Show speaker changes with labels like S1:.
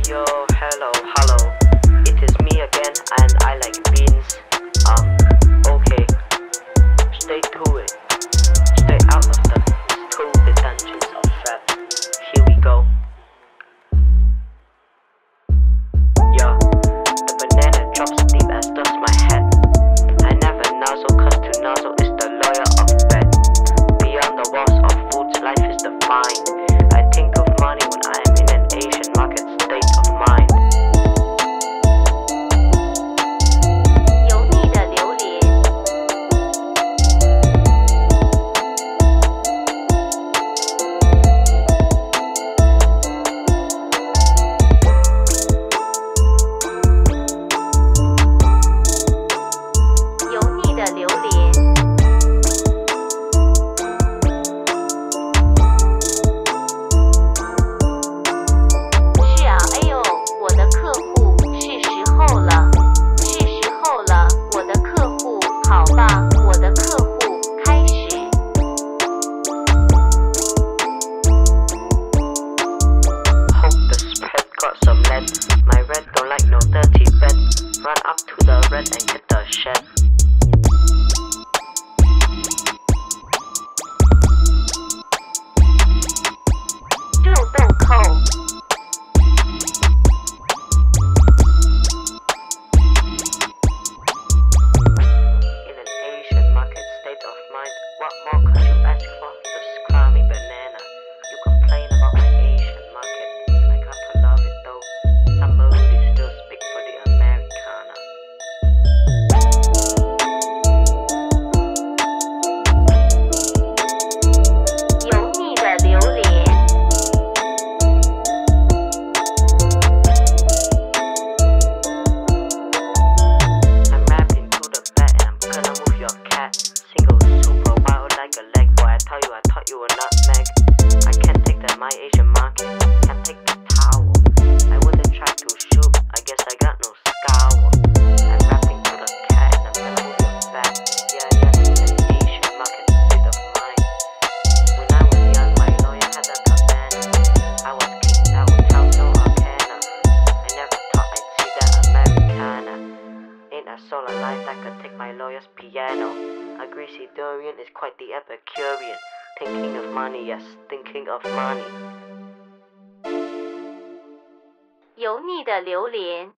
S1: Yo, hello, it is me again, and I like beans. Okay, stay to it. Stay out of the stupid dungeons of rap. Here we go. Yo, the banana drops deep as does my head. I never nuzzle, cause to nuzzle is the lawyer of bed. Beyond the walls of foods, life is defined. I think of money when I am in an Asian market state of mind.
S2: 油腻的榴莲，油腻的榴莲。是啊，哎呦，我的客户，是时候了，是时候了，我的客户，好吧，我的客户，开始。
S1: Hope the spread got some lead. My red don't like no dirty bed. Run up to the red and get the shed.
S2: 肉豆蔻。
S1: In an Asian market state of mind, what more could you ask for? The scrummy banana. You complain about my Asian market. I got to love it though. Somebody still speak for the Americana.
S2: 油腻的榴莲，
S1: I'm rapping to the fat and I'm gonna move your cat. Single super wild like a leg. Boy, I thought you were nutmeg. I can't take that my Asian market. Can't take the towel. I wouldn't try to shoot. I guess I got no scowl. I'm rapping to the cat and I'm gonna move your fat. Yeah, an Asian market state of mind. When I was young, my lawyer had a cabana. I was kicked out without no arcana. I never thought I'd see that Americana. Ain't a soul alive that could take my lawyer's piano. A greasy Durian is quite the Epicurean. Thinking of money, yes, thinking of money.
S2: 油腻的榴莲。